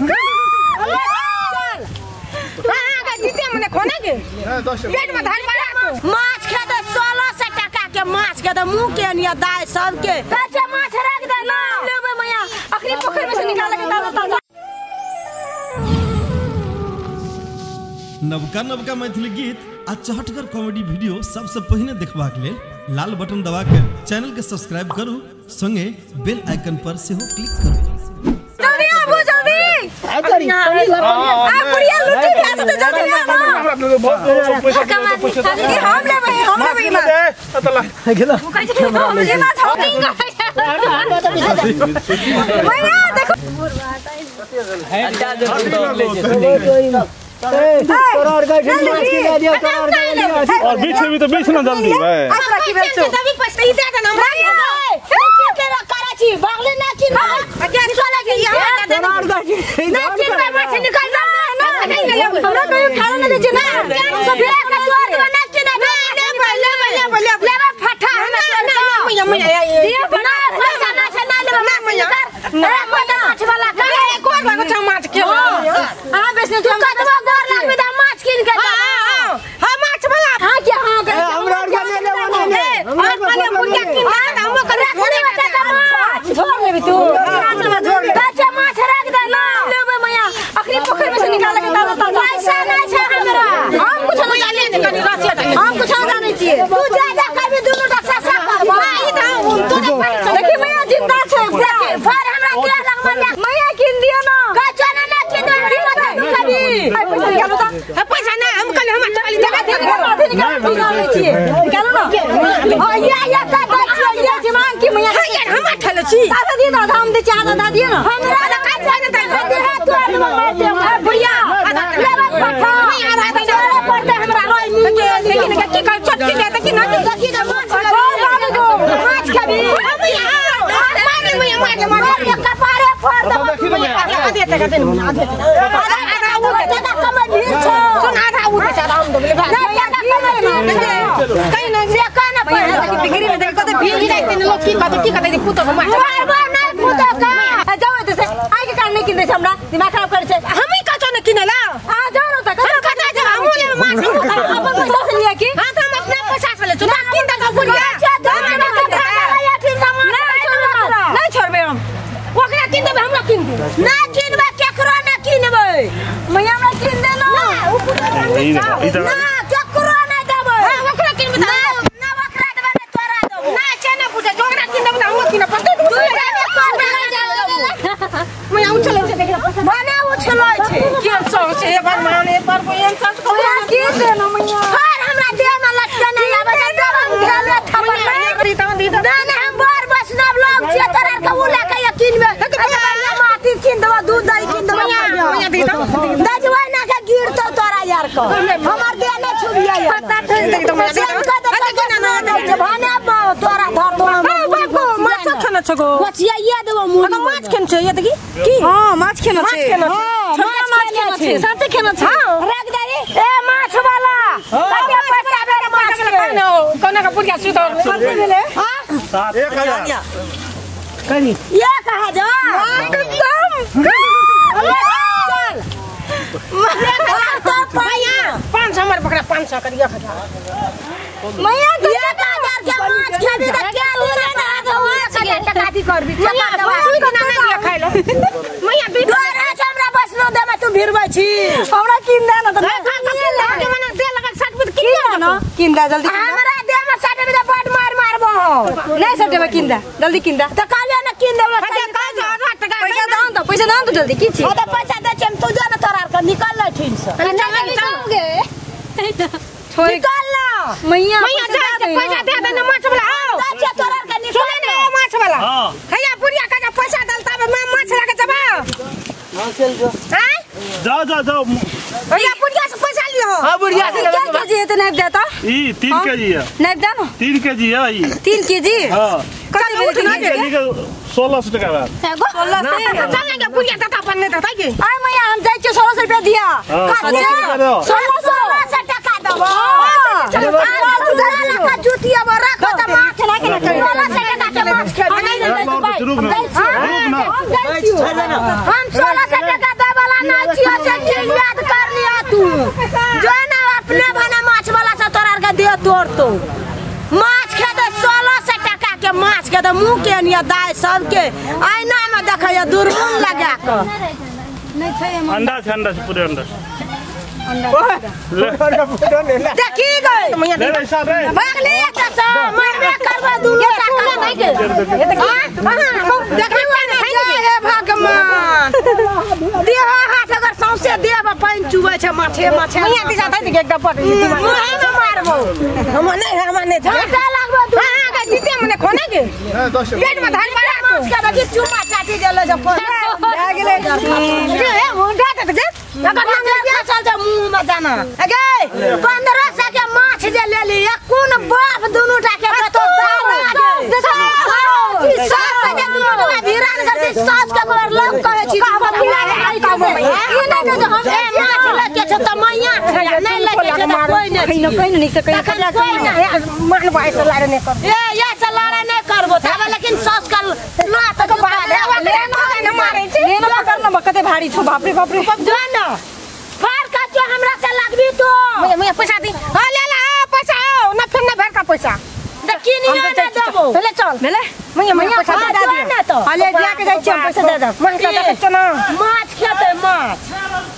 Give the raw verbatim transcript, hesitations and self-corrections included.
माछ के तो सोलह सौ टका के माछ के तो मुंह के निया दाय सब के कच्चा माछ रख दे ना लेबे मैया अखनी पोखर में से निकाल के दादा ताजा नवका नवका मैथिली गीत आ चहटगर कॉमेडी वीडियो सबसे पहले देखबाक लेल लाल बटन दबा के चैनल के सब्सक्राइब करू संगे बेल आइकन पर से हो क्लिक करू। जल्दी आबो जल्दी आ करी आ बुढ़िया लुटी खा तो जल्दी आ हम लेबे हम लेबे माछ गेला ये माछ हॉकिंग मैया देखो करार का माछ के ले दिया करार का ले और बीच में भी तो बीच ना जल्दी भाई आप रखी बेचो तभी पछते ही दे ना तेरा कराची बागले ना की ना क्या सोला के यहां करार का ना की माछ निकाल ना नहीं ले हमरा कोई खाना नहीं दे ना सब एक कटोर का ना की ना ले ले ले ले ले फटा ना मैया मैया ये बना पैसा ना छना ले ना मैया अरे माछ वाला का कोई बात माछ के हां बेचने तू कटवा गोर लागबे त माछ किन के हां माछ वाला हां के हां हमरा का ले ले ले हमरा बुढ़िया किन के हम करे थोड़ी बच्चा का माछ छोड़ लेबे तू माछ में छोड़ ले बच्चा माछ रख दे ना लेबे मैया अखनी पोखर में से निकाल के दादा ताजा पैसा ना छै हमरा हम कुछ नहीं जाने दे कनी रासिया हम कुछ नहीं जाने छिए तू जा जा कभी दुनु दा ससा करबा ई त हम तो देखी मैया जिंदा छै देखे फिर हमरा के लगबा मैया किन दियो ना कच्चा ना ना किन दे मत कभी पैसा निकालो त पैसा ना हम कल हम खाली जगह दे निकाल निकाल छिए निकालो ना ओ या या का बच्चा ये जमान की मैया हम ठल छी दादा दी दादा हम दे चा दादा दी ना हमरा ना का जाने दे दे है तू हम मार दे भैया लेबा फटा मैया रा दे पड़ते हमरा रोई नी के लेकिन की कर छटकी दे कि ना देखी ना माछ माछ खाबी मैया मार मैया मार मार कपारे फोड़ दे आधा दे का दिन आधा आधा आधा वो दादा कम ढील छो सुन आधा वो बेचारा हम दे ना दादा कम कहीं ना जे काना पड़े कि बिगड़ी में देखो तो भीड़ जाए तीन लोग की बात की कहते कुतो को मार बार बार नहीं कुतो का जाओ तो से आइ के कान नहीं किन दे हमरा दिमाग खराब कर छे हम ही कचो न किनेला आ जाओ न त कचो कचा जा हम ले माछ हम अपन पैसा से लिया की हां तो हम अपना पैसा से ले चुना किन द बुढ़िया या ठीक सामान नहीं छोड़बे हम ओकरा किन देबे हमरा किन दे ना किनबे केकरो ना किनबे मैया हमरा किन दे ना ना केकरो ना देबे ओकरा किनबे ना ना ओकरा देबे ना तोरा देबो ना छै ना बुझे जोकरा किन देबे ना हम किन पड़ते तू मैया उछले छै देख बने उछलै छै के सो छै बार माने पर कोन सच को किन दे ना मैया हर हमरा दे ना लटके ना आबे त हम खेले थपड़ नहीं त दी ना ना हम बार बस नब लोग छै तोरा के उ लेके किनबे माटी किन देबो दूध दही किन देबो मैया दी त दजवा ना के गिरतो तोरा यार को हमर दे ने छुबिया पता ठन दे त मैया दी त ना दे भने तोरा धर दो बाबू माछ खाना छगो वचिया ये देबो मुंह माछ खेन छै ये देखी की हां माछ खेन छै हां माछ खेन छै साथे खेन छै रख दे ए माछ वाला ताके पैसा बेर माछ खानो कोना का पुरिया सुतो ले हां एक हजार करी ये कहा जा कसम चल तो भैया पाँच सौ हमर पकड़ा पाँच सौ करिया खजा मैया एक हजार के माछ खेबी त क्या ले ना दवा चले टकाती करबी चला दवा को ना दिया खाइ लो मैया वीडियो रे हमरा बस न दे में तू भिरबै छी हमरा किन दे न त के मने दे लगा साठ में किन ना किन दे जल्दी हमरा दे में साठ में बड मार मारबो नहीं साठ में किन दे जल्दी किन दे त काले न किन दे पैसा दान त पैसा दान त जल्दी की छी त पैसा दे छम तू जा न तोरा का निकाल ले ठीक से निकाल निकालगे निकाल ला मैया मैया जा पैसा दे दे न माछ वाला आओ जा तोरा का निकाल ले माछ वाला हां हैया बुढ़िया का पैसा दलता मैं माछ लगा जबा हां चल जो हैं जाओ जाओ जाओ भैया बुढ़िया से पैसा लियो हां बुढ़िया से क्या केजी है तो नहीं देता ई तीन केजी है नहीं दे ना तीन केजी है ई तीन केजी हां कल तीन केजी का सोलह सौ टका है सोलह सौ चलेंगे बुढ़िया दाता बनने देता के आय मैया हम जाई के सोलह सौ रुपया दिया सोलह सौ टका दबो तू जरा का जूतिया में रख त माछ ना के सोलह सौ टका के माछ खेबे नहीं रुक ना रुक ना हम सोलह सौ टका देबो तोड़ तो माछ खेते सोलह सौ टका के माछ के तो मुँह के निया दाय सबके आईना में देखिए दूरबीन लगा कर अंडा छै अंडा छै पूरे अंडा देखी गई ले ले साहब रे भाग ले त स मारबे करबे दुनु टका नहीं के देखी ना हे भगवान देह हाथ अगर सौसे देह पानी चुबे छै माछे माछे मियां दिशा दै के एकदम पट मुहे में मारबो हम नहीं हम नहीं झटा लागबो हां के जीते मने खोने के पेट में धान मारा माछ के देखी चुमा चाटी देले जब भाग ले के हे मुंडा त के अगर लंगा चल जा मुंह में जाना अगे पंद्रह सौ के माछ जे ले ली कोन बाप दुनु टा के बतो सास के दुनु टा भिरान करते सास के गोर लोग कहे छी ई नहीं तो हम माछ लेके छ त मैया नहीं लेके छ त कोई नहीं कहीं कहीं नहीं से कहीं मान भाई से लड़े नहीं कर ए ये से लड़े नहीं करबो था लेकिन सास का लात के बाद न मारे छी ने ना करना कते भारी छो बाप रे बाप रे जो ना फार का जो हमरा से लगबी तो मैं मैं पैसा दी हां ले ले पैसा ना फिर ना भर का पैसा देखी नहीं ना देबो ले चल ले मैं मैं पैसा दे दे तो हां ले जा के जाई छी पैसा दे दे माछ का ना माछ खेते माछ